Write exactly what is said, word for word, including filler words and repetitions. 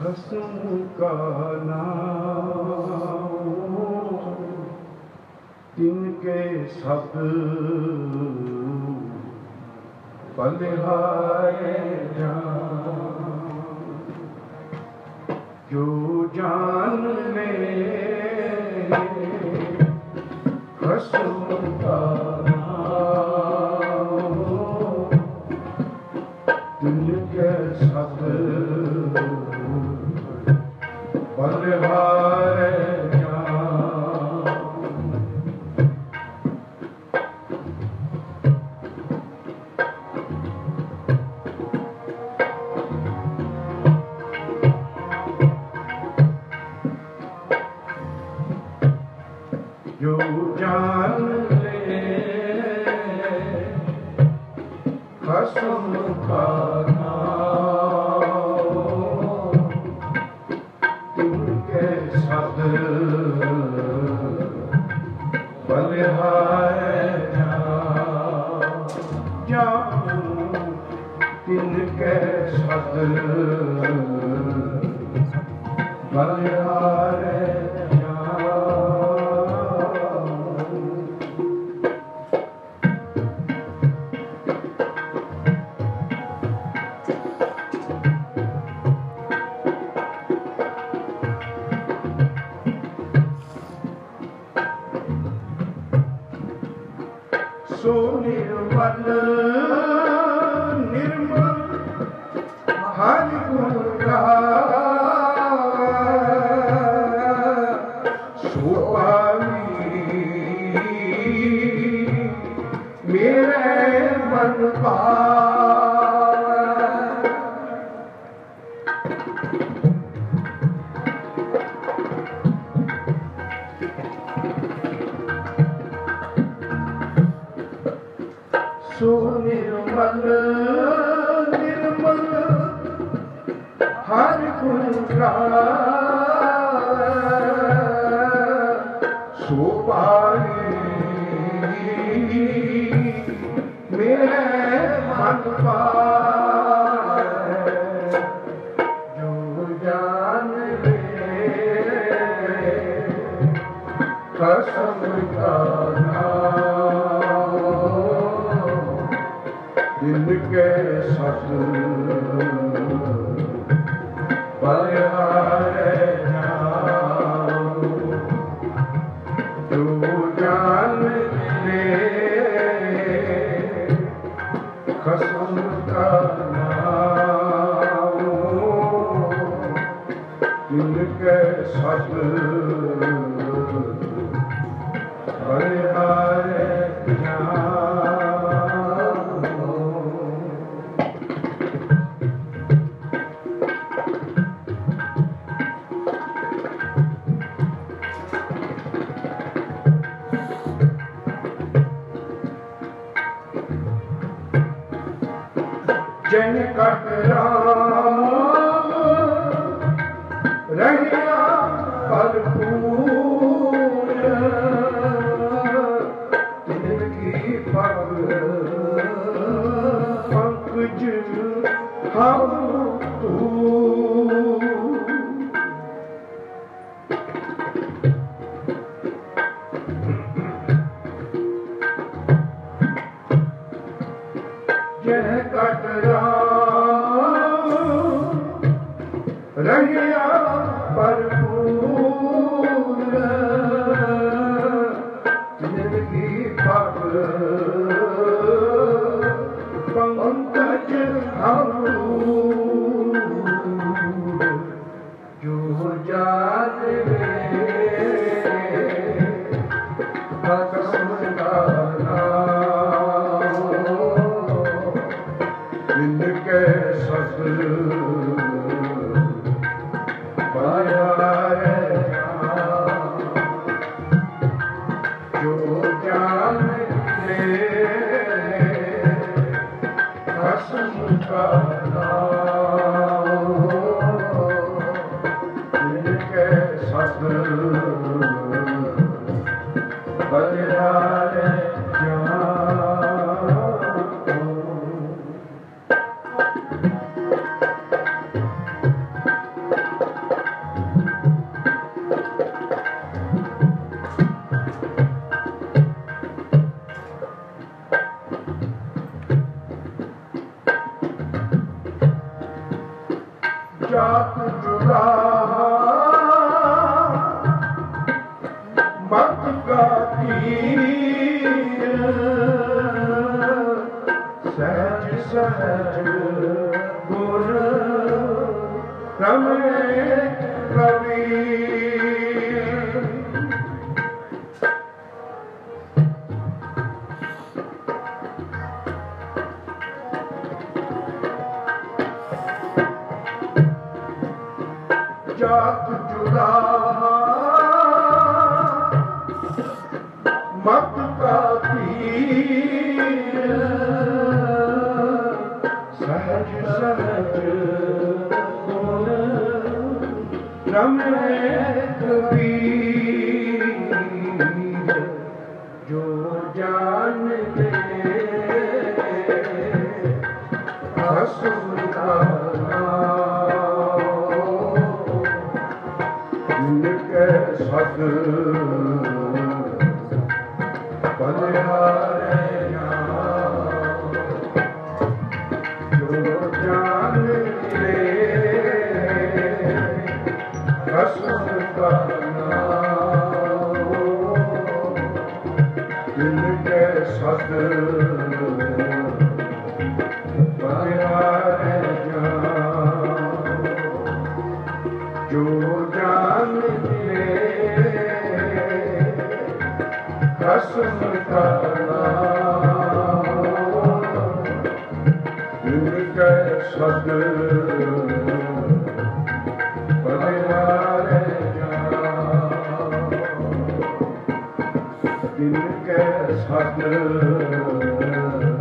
खस्म का नाम तिनके सब बलिहारे जान। जो जान ले खस्म का नाम तिनके सब बलिहारे जो जान ले खस्म का नाम तिनके सब बलिहारे जान। तिनके सब बलिहारे सो निर्मल निर्मल हर गुण सो पावी मेरे मन सो निर्मल निर्मल हर गुण सो पाई मेरे मन पाए। जो जान ले खस्म का तिनके सब बलिहारे जान। जो जान ले खस्म का नाम तिनके सब बलिहारे जान। जन कट राम रहिया भरपूर तिनकी पग पंकज हम तू। जन कट रहिया भरपूर तिनकी पग पंकज हम जो जान ले खस्म का नाम तिनके सब बलिहारे जान। जो जान ले खस्म का नाम तिनके सब बलिहारे जान। जात जुदा मत का तीर सहज सहज गुण रमे कबीर। जात जुदा मत का तीर सहज सहज गुण रमे कबीर। जो जान ले असुर का निके सद बलिहारे जो जान ले असुर का निके सद बलिहारे जो जान ले कसम का नाम इनके सद बलिहारे इनके सद